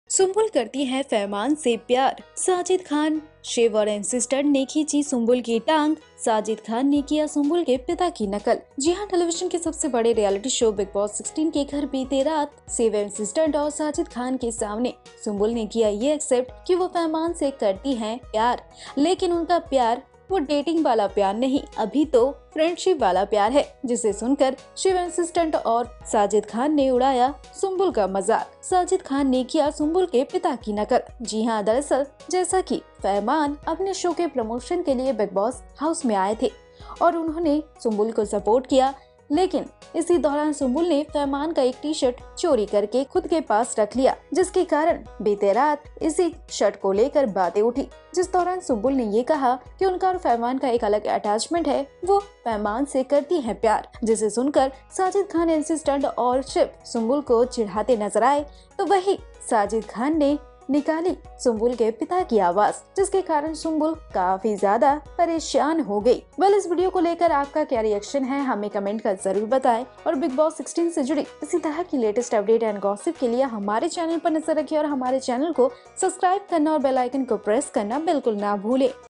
सुम्बुल करती है फरमान से प्यार। साजिद खान, शिव और एंसिस्टर ने खींची सुम्बुल की टांग। साजिद खान ने किया सुम्बुल के पिता की नकल। जी हाँ, टेलीविजन के सबसे बड़े रियलिटी शो बिग बॉस 16 के घर बीते रात शिव एंसिस्टर और साजिद खान के सामने सुम्बुल ने किया ये एक्सेप्ट कि वो फरमान से करती हैं प्यार, लेकिन उनका प्यार वो डेटिंग वाला प्यार नहीं, अभी तो फ्रेंडशिप वाला प्यार है, जिसे सुनकर शिव असिस्टेंट और साजिद खान ने उड़ाया सुम्बुल का मजाक। साजिद खान ने किया सुम्बुल के पिता की नकल। जी हाँ, दरअसल जैसा कि फरमान अपने शो के प्रमोशन के लिए बिग बॉस हाउस में आए थे और उन्होंने सुम्बुल को सपोर्ट किया, लेकिन इसी दौरान सुम्बुल ने फरमान का एक टी शर्ट चोरी करके खुद के पास रख लिया, जिसके कारण बीते रात इसी शर्ट को लेकर बातें उठी। जिस दौरान सुम्बुल ने ये कहा कि उनका और फरमान का एक अलग अटैचमेंट है, वो फरमान से करती हैं प्यार, जिसे सुनकर साजिद खान, एंसिस्टेंट और शिव सुम्बुल को चिढ़ाते नजर आए, तो वही साजिद खान ने निकाली सुम्बुल के पिता की आवाज, जिसके कारण सुम्बुल काफी ज्यादा परेशान हो गई। इस वीडियो को लेकर आपका क्या रिएक्शन है, हमें कमेंट कर जरूर बताएं और बिग बॉस 16 से जुड़ी इसी तरह की लेटेस्ट अपडेट एंड गॉसिप के लिए हमारे चैनल पर नजर रखिए और हमारे चैनल को सब्सक्राइब करना और बेल आइकन को प्रेस करना बिल्कुल ना भूलें।